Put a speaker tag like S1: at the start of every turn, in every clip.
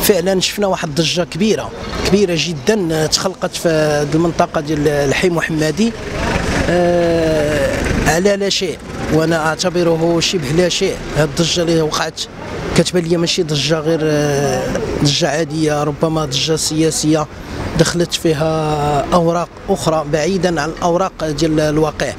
S1: فعلا شفنا واحد الضجه كبيره جدا تخلقت في المنطقه ديال الحي محمدي على لا شيء، وانا اعتبره شبه لا شيء. هذه الضجه اللي وقعت كتبان لي ماشي ضجه غير ضجه عاديه، ربما ضجه سياسيه دخلت فيها اوراق اخرى بعيدا عن الاوراق ديال الواقع.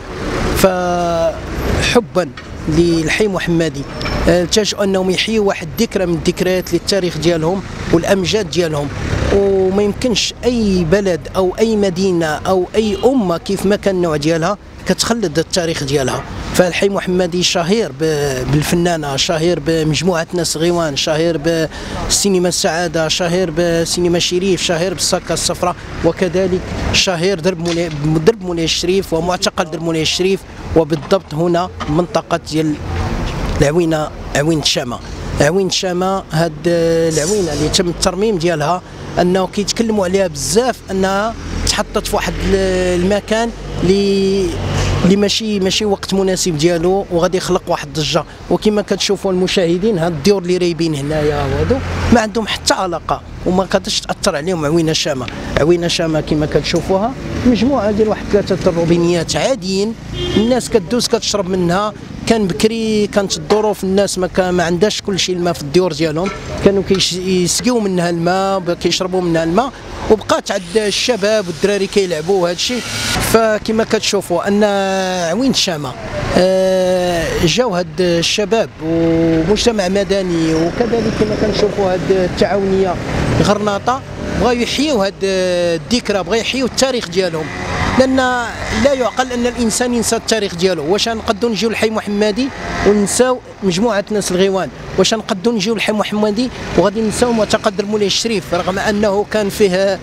S1: فحبا للحي محمدي التجأوا انهم يحيوا واحد ذكرى من الذكريات للتاريخ ديالهم والامجاد ديالهم، وما يمكنش اي بلد او اي مدينه او اي امه كيف ما كان النوع ديالها كتخلد التاريخ ديالها. فالحي محمدي شهير بالفنانه، شهير بمجموعه ناس غيوان، شهير بالسينما السعاده، شهير بسينما شريف، شهير بالساكه الصفراء، وكذلك شهير درب مولاي الشريف ومعتقل درب مولاي الشريف، وبالضبط هنا منطقه ديال العوينه، عوينه الشامه. عوينه الشامه هاد العوينه اللي تم الترميم ديالها انه كيتكلموا عليها بزاف، انها تحطت في واحد المكان اللي ماشي وقت مناسب ديالو، وغادي يخلق واحد الضجه. وكما كتشوفوا المشاهدين هاد الديور اللي رايبين هنايا وهادو ما عندهم حتى علاقه وما قادش تاثر عليهم عوينه شامه. عوينه شامه كما كتشوفوها مجموعه ديال واحد 3 الروبينيات عاديين، الناس كدوز كتشرب منها. كان بكري كانت الظروف الناس ما عندهاش كل شيء الماء في الديور ديالهم، كانوا كيسقيو منها الماء، كيشربوا منها الماء، وبقات عند الشباب والدراري كيلعبوا وهذا الشيء. فكما كتشوفوا ان عوين الشامه جاو هاد الشباب ومجتمع مدني، وكذلك كما كنشوفوا هاد التعاونيه غرناطه بغاو يحيوا هاد الذكرى، بغاو يحيوا التاريخ ديالهم، لان لا يعقل ان الانسان ينسى التاريخ ديالو. واش نقدروا نجيو للحي محمدي وننساو مجموعه ناس الغيوان؟ واش نقدروا نجيو للحي محمدي وغادي ننساو معتقل درب مولاي الشريف رغم انه كان فيه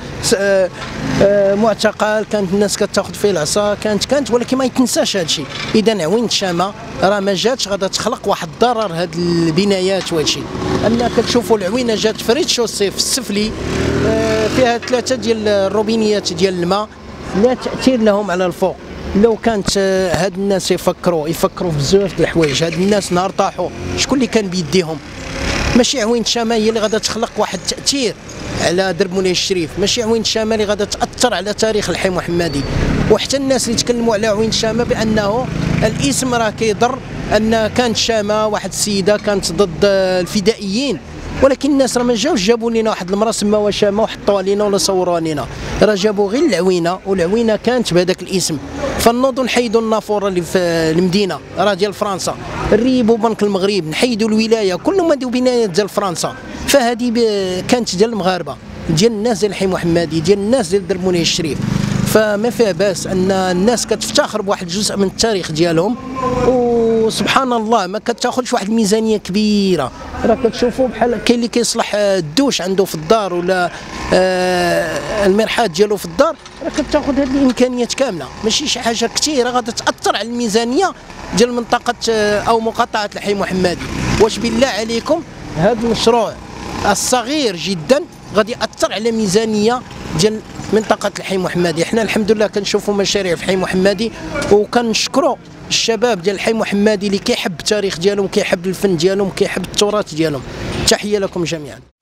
S1: معتقل، كانت الناس كتاخذ فيه العصا، كانت ولكن ما يتنساش هذا الشيء. اذا عوين الشامه راه ما جاتش غادا تخلق واحد الضرر هذه البنايات وهذا الشيء. ان كتشوفوا العوينه جات فريد شوسي في السفلي فيها 3 ديال الروبينيات ديال الماء لا تأثير لهم على الفوق. لو كانت هاد الناس يفكروا في بزاف د الحوايج، هاد الناس نهار طاحوا شكون اللي كان بيديهم؟ ماشي عوين الشامه هي اللي غادا تخلق واحد التأثير على درب مولاي الشريف، ماشي عوين الشامه اللي غادا تأثر على تاريخ الحي محمدي. وحتى الناس اللي تكلموا على عوين الشامه بانه الاسم راه كيضر، ان كانت شامه واحد السيده كانت ضد الفدائيين، ولكن الناس راه ما جابوا لنا واحد المراه سماوها شامه وحطوها لنا ولا صوروها لنا، راه جابوا غير العوينه، والعوينه كانت بهذاك الاسم. فنوضوا نحيدوا النافوره اللي في المدينه راه ديال فرنسا، نريبوا بنك المغرب، نحيدوا الولايه، كلهم هادو بنايات ديال فرنسا. فهذه كانت ديال المغاربه، ديال الناس ديال الحي محمدي، ديال الناس ديال درب مولاي الشريف. فما فيها باس ان الناس كتفتخر بواحد الجزء من التاريخ ديالهم، وسبحان الله ما كتاخذش واحد الميزانيه كبيره. راه كتشوفوا بحال كاين اللي كيصلح الدوش عنده في الدار ولا المرحاض ديالو في الدار، راه كتاخذ هذه الامكانيات كامله، ماشي شي حاجه كثيره غادي تاثر على الميزانيه ديال منطقه او مقاطعه الحي محمدي. واش بالله عليكم هذا المشروع الصغير جدا غادي ياثر على ميزانيه ديال منطقه الحي محمدي؟ احنا الحمد لله كنشوفوا مشاريع في الحي محمدي، وكنشكروا الشباب ديال الحي محمدي اللي كيحب التاريخ ديالهم، كيحب الفن ديالهم، كيحب التراث ديالهم. تحيه لكم جميعا.